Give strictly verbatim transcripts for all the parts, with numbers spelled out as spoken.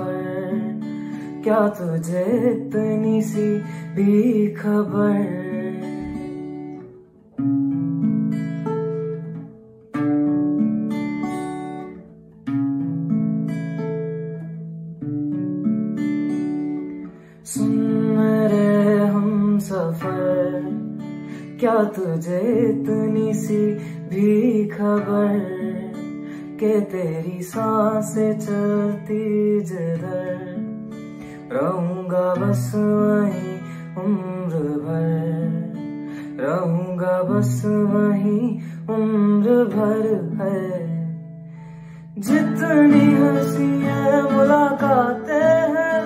सफर, क्या तुझे इतनी सी भी खबर। सुन मेरे हम सफर, क्या तुझे इतनी सी भी खबर के तेरी सांसें चलती जिधर, रहूंगा बस वहीं उम्र भर, रहूंगा बस वहीं उम्र भर है। जितनी हंसी है मुलाकातें हैं,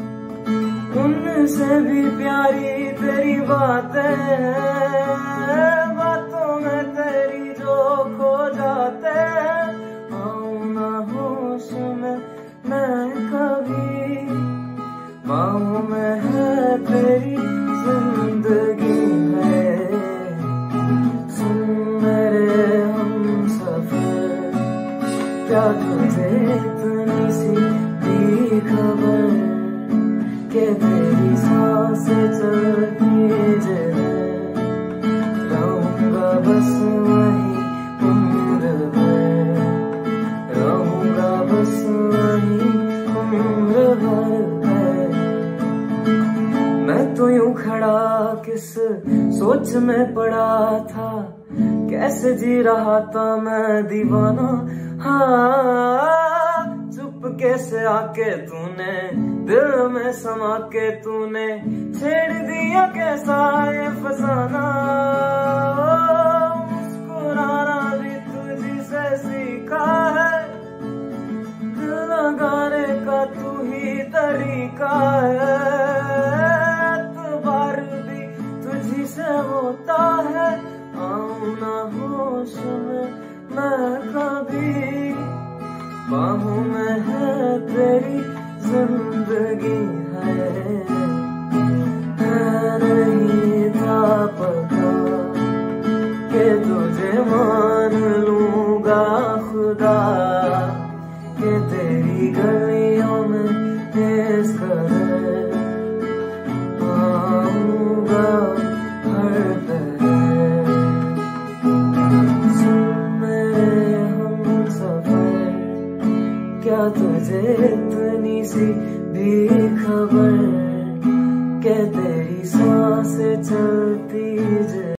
उनसे भी प्यारी तेरी बातें हैं। बातों में तेरी जो खो जाते हैं, आऊं ना होश में मैं कभी, बाहों में है तेरी जिंदगी है। सुन मेरे हम सफर, क्या तुझे इतनी सी भी खबर के तेरी सांसें चलती जिधर, रहूंगा बस वहीं उम्र भर, रहूंगा बस वहीं उम्र भर है। मैं तो यूं खड़ा किस सोच में पड़ा था, कैसे जी रहा था मैं दीवाना। हाँ, चुप कैसे आके तूने दिल में समा के तूने छेड़ दिया कैसा ये फसाना। मुस्कुराना भी तुझी से सीखा है, दिल लगाने का तू ही तरीका है। एतबार भी तुझी से होता है, आऊं ना होश में मैं कभी, बाहों में है तेरी जिंदगी है। है नहीं था पता कि तुझे मान लूंगा खुदा, कि तेरी गलियों में इस कदर आऊंगा हर तरह। सुन मेरे हम सफर, क्या तुझे इतनी सी भी खबर के तेरी सांसें चलती